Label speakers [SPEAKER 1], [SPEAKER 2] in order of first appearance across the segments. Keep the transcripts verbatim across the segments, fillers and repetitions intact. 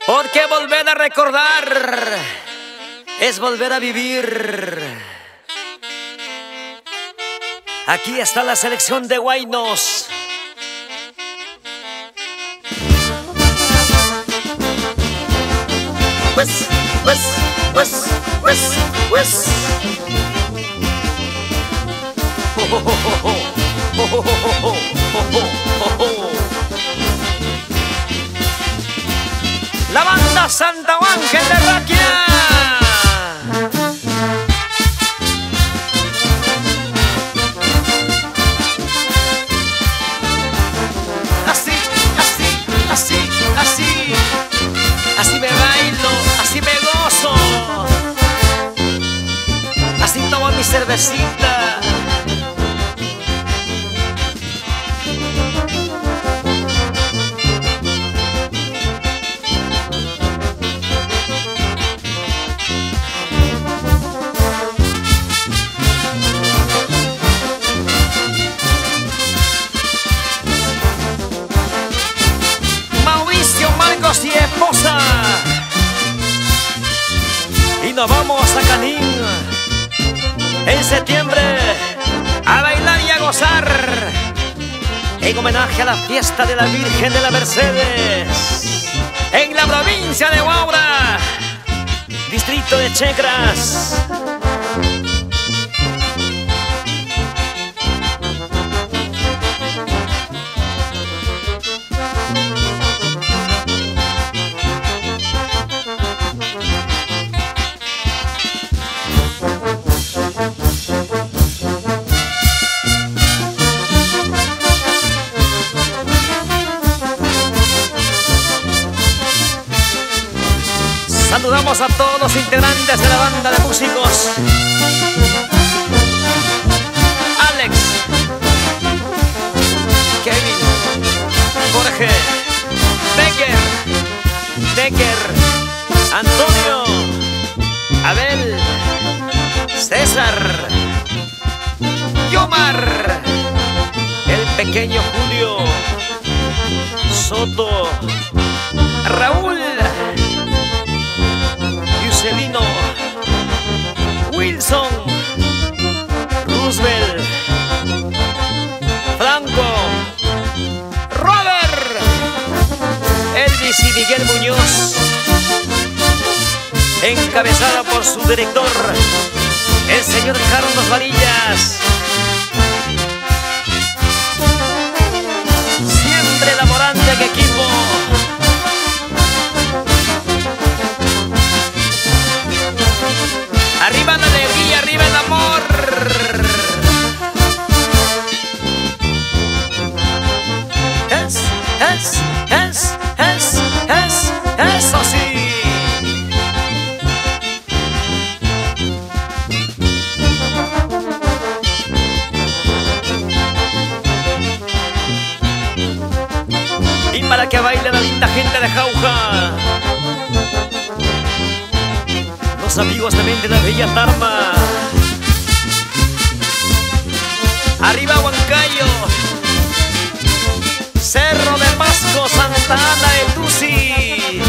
[SPEAKER 1] Porque volver a recordar es volver a vivir. Aquí está la selección de Huaynos. Pues, pues, pues, pues, pues. Oh, oh, oh, oh, oh, oh, oh, oh, oh, oh. La banda Santa Ángel de Raquia. Así, así, así, así. Así me bailo, así me gozo. Así tomo mi cervecita. Y esposa, y nos vamos a Canín en septiembre a bailar y a gozar en homenaje a la fiesta de la Virgen de la Mercedes en la provincia de Huaura, distrito de Checras. Saludamos a todos los integrantes de la banda de músicos. Alex, Kevin, Jorge, Becker, Decker, Antonio, Abel, César, Yomar, el pequeño Julio, Soto, Raúl, Celino, Wilson, Roosevelt, Franco, Robert, Elvis y Miguel Muñoz, encabezada por su director, el señor Carlos Varillas. Siempre elaborante en equipo. Arriba la alegría, arriba el amor. Es, es, es, es, es, eso sí. Y para que baile la linda gente de Jauja, los amigos también de la bella Tarma. Arriba Huancayo, Cerro de Pasco, Santa Ana de Tusi.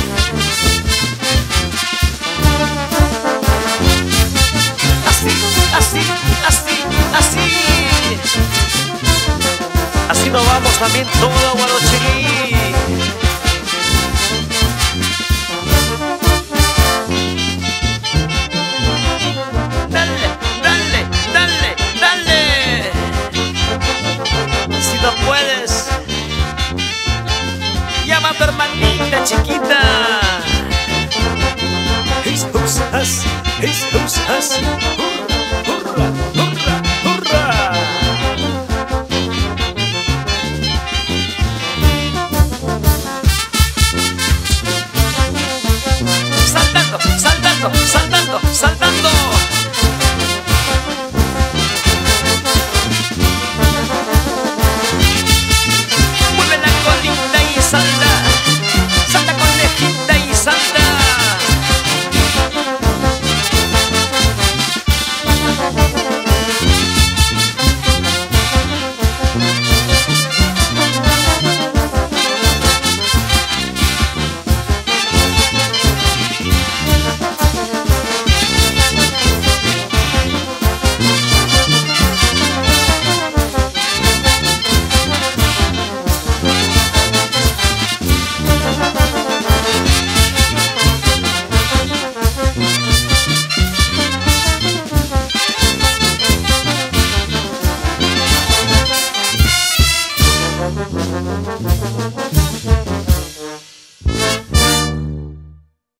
[SPEAKER 1] Así, así, así, así. Así nos vamos también todo